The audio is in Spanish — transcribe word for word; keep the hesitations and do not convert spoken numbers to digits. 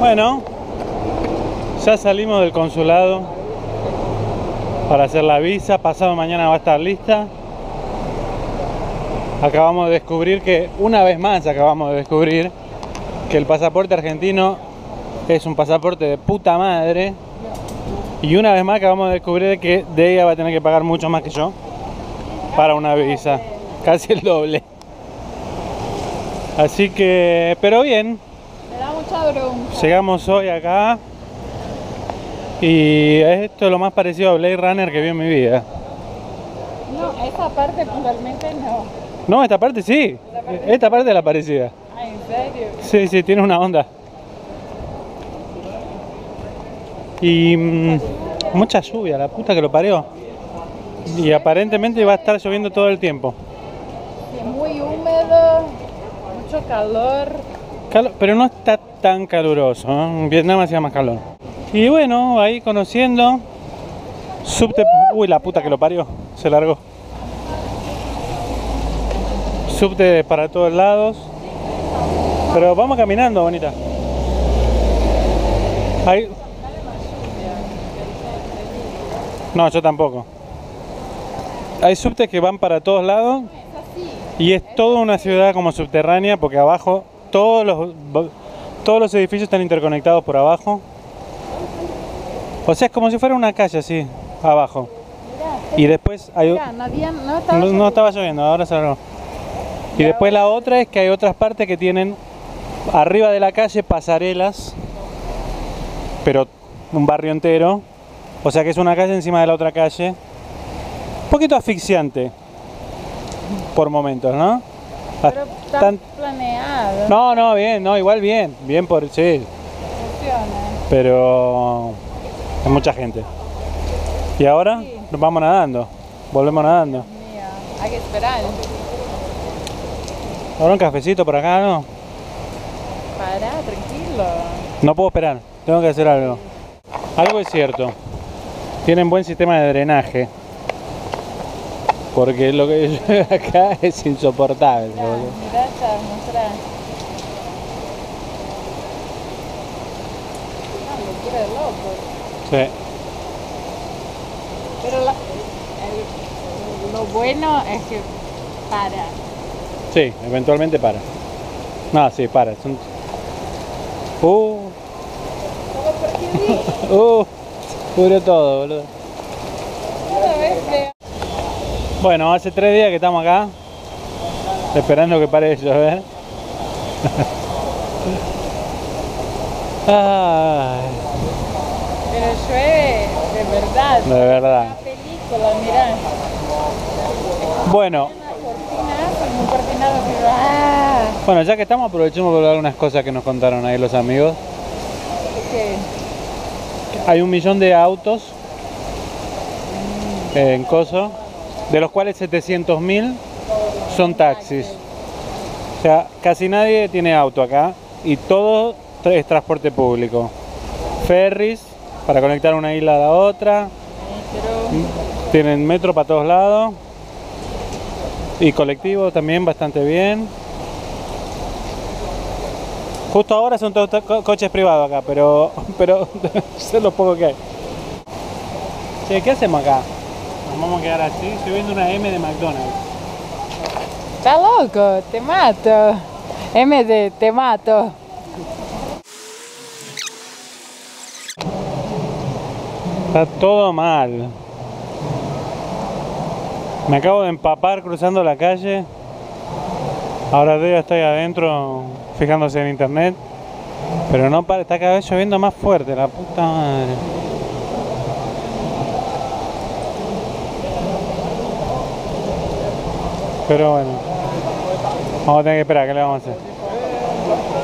Bueno, ya salimos del consulado para hacer la visa. Pasado mañana va a estar lista. Acabamos de descubrir que, una vez más acabamos de descubrir que el pasaporte argentino es un pasaporte de puta madre. Y una vez más acabamos de descubrir que de ella va a tener que pagar mucho más que yo para una visa, casi el doble. Así que, pero bien. Me da mucha bronca. Llegamos hoy acá y esto es lo más parecido a Blade Runner que vi en mi vida. No, esa parte puntualmente no. No, esta parte sí. parte? Esta parte es la parecida. Ah, ¿en serio? Sí, sí, tiene una onda. Y mmm, mucha lluvia, la puta que lo parió. Y aparentemente va a estar lloviendo todo el tiempo. Sí, muy húmedo, mucho calor. Cal- pero no está tan caluroso, ¿eh? En Vietnam hacía más calor. Y bueno, ahí conociendo. Subte... Uy, la puta que lo parió. Se largó. Subte para todos lados. Pero vamos caminando, bonita. Ahí. No, yo tampoco. Hay subtes que van para todos lados. Y es toda una ciudad como subterránea, porque abajo todos los, todos los edificios están interconectados por abajo. O sea, es como si fuera una calle así, abajo. Y después hay... Mirá, no, había, no, estaba No, no lloviendo. estaba lloviendo, ahora se largó. Y después la otra es que hay otras partes que tienen arriba de la calle pasarelas, pero un barrio entero. O sea que es una calle encima de la otra calle. Un poquito asfixiante por momentos, ¿no? Pero está Tan- planeado. No, no, bien, no, igual bien, bien por sí, Funciona. pero hay mucha gente. Y ahora Sí. nos vamos nadando, volvemos nadando. Mío, hay que esperar. Ahora un cafecito por acá, ¿no? Pará, tranquilo. No puedo esperar, tengo que hacer algo. Algo es cierto, tienen buen sistema de drenaje. Porque lo que llueve acá es insoportable. Mirá, boludo. mirá, ya, mostrá. Ah, locura de loco. Sí. Pero la- el- lo bueno es que para. Sí, eventualmente para. No, sí, para. Son... Uh, Solo porque vi, uh, cubrió todo, boludo. cada vez veo. Bueno, hace tres días que estamos acá, esperando que pare de llover. Ay, Pero llueve de verdad. de verdad. Una película, mirá. Bueno, Una cortina, con un cortinado que ¡ah! bueno, ya que estamos, aprovechemos para hablar algunas cosas que nos contaron ahí los amigos. ¿Qué? Hay un millón de autos en Coso, de los cuales setecientos mil son taxis. O sea, casi nadie tiene auto acá y todo tra- es transporte público. Ferries para conectar una isla a la otra, Pero tienen metro para todos lados y colectivo también bastante bien. Justo ahora son todos to- co- coches privados acá, pero, pero son los pocos que hay. Che, ¿qué hacemos acá? Nos vamos a quedar así, estoy viendo una M de McDonald's. está loco, te mato. M D, te mato. Está todo mal. Me acabo de empapar cruzando la calle. Ahora yo ya estoy adentro fijándose en internet. Pero no para, está cada vez lloviendo más fuerte, la puta madre. Pero bueno, vamos a tener que esperar, ¿qué le vamos a hacer?